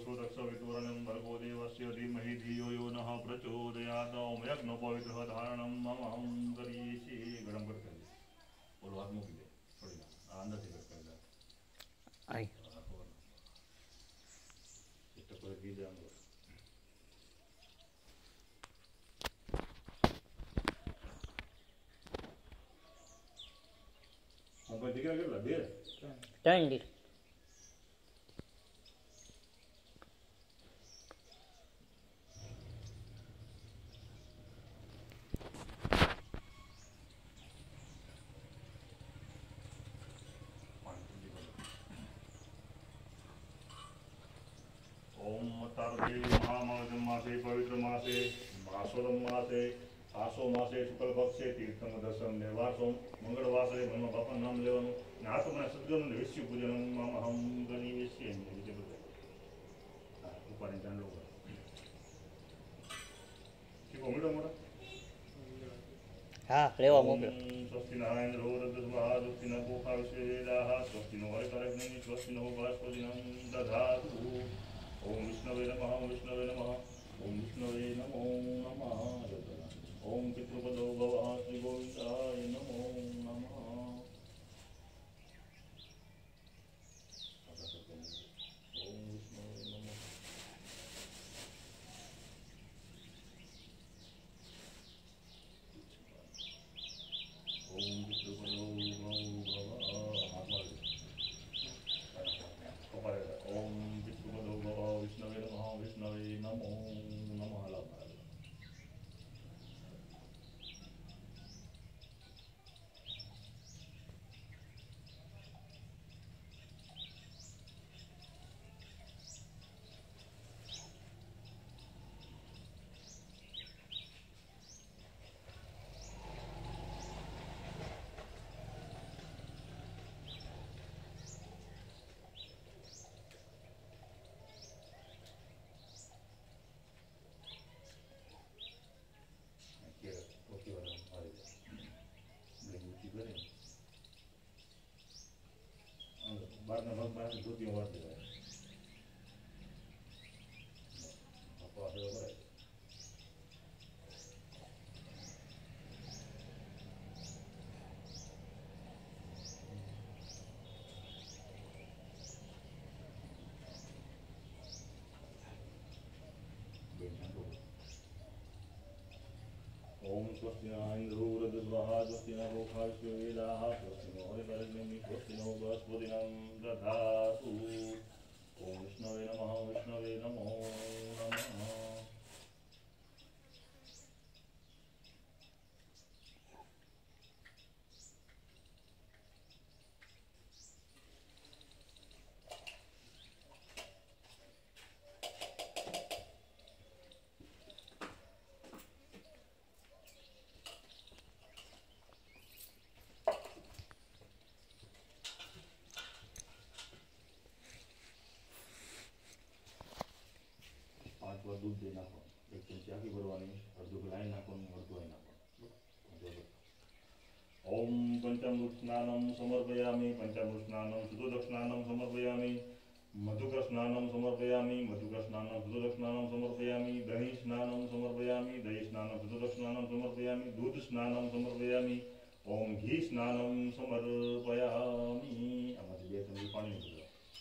सुदक्षवितुवरनं भर्गो देवस्य धीमहि धियो यो नः प्रचोदयात्। ओम यज्ञ पवित्र धारणं मम हम करिष्ये। गरम करके बोलो हाथ मूकी दे थोड़ी ना अंदर से कर दे आई इतना कोई भी दे अंदर हम कोई दिखा के लगे टाइम तारके महामाघ मासे पवित्र मासे मासोरम मासे आसो मासे शुक्ल पक्षे तीर्थम दशम निर्वासो मंगलवासरे ब्रह्म बापा नाम लेવાનું ને આ તો મને સદગુરુને વિશ્વ પૂજનમ મમ હમ ગણીષ્યે બીજે બધું ઉપાડી ચાંદલો શીખો મીડો મોટા હા લેવા મોકલો સ્વસ્તિ નારાયણ રોદસ્વા સ્વસ્તિ ન કોખા વિશ્વેદાહ સ્વસ્તિ નો હરિકરગ્નિ સ્વસ્તિ નો ભાસ્પતિનં દધાતુ ओम विष्णवे नमः ओम विष्णवे नमः ओम विष्णवे नमो नमः ओम पितृपदो भवः श्री गोविंदाय नमो नमः ओम विष्णवे नमः ओम पितृपदो ओम विष्णवे नमः विष्णवे नमो नमः બારના ભાગમાં ધોતીઓ વાંચી જાય આપવા સેવા કરાય ओम स्वस्ति न इंद्रूरदस्वाः स्वस्ति न रोखा विश्ववेदाः स्वस्ति नो हरिकरग्निः स्वस्ति नो बृहस्पतिनं दधातु ओम विष्णवे नमः विष्णवे नमो नमः दूध दे नाखो एक चमची आखी भरवानी अर्धो ग्लास नाखવાનું અડધો આઈ નાખવાનું ओम पंचामृत स्नानं समर्पयामि पंचामृत स्नानं सुदोदक स्नानं समर्पयामि मधुकर स्नानं समर्पयामि मधुकर स्नानं सुदोदक स्नानं समर्पयामि दही स्नानं समर्पयामि दही स्नानं सुदोदक स्नानं समर्पयामि दूध स्नानं समर्पयामि ओम घी स्नानं समर्पयामि आमाથી બે ચમચી પાણી ઉમેરો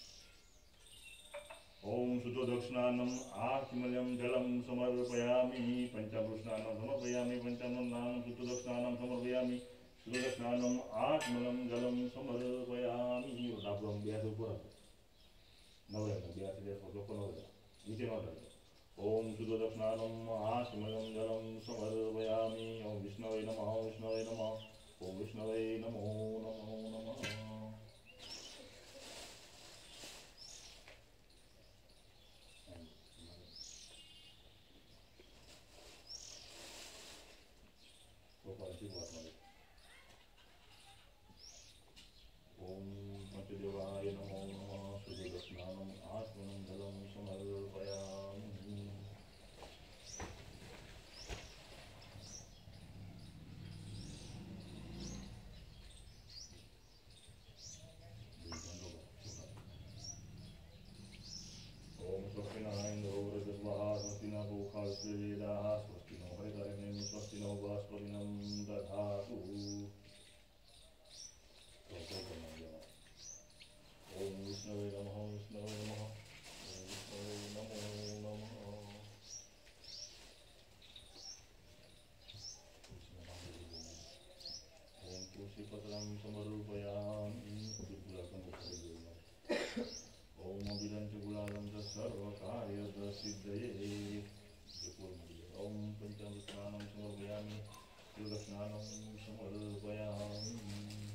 ओम शुद्धोदक स्नानम आत्मल्यम जलम समर्पयामि पंचामृत स्नानं समर्पयामि पंचामृत स्नानं शुद्धोदक स्नानं समर्पयामि शुद्धोदक स्नानम आत्मल्यम जलम समर्पयामि डाबरम ब्यास ऊपर नवरे ब्यास दे लोको नवरे नीचे नवरे ओम शुद्धोदक स्नानम आत्मल्यम जलम समर्पयामि ओम विष्णवे नमः विष्णवे नमः ओम विष्णवे नमो नमो नमः ओम पंचदेवाय नमो नमः शुद्धोदक स्नानं आत्मनं जलं समर्पयामि सिद्धये ओम पंचामृत स्नानं समर्पयामि प्रदक्षिणानं समर्पयामि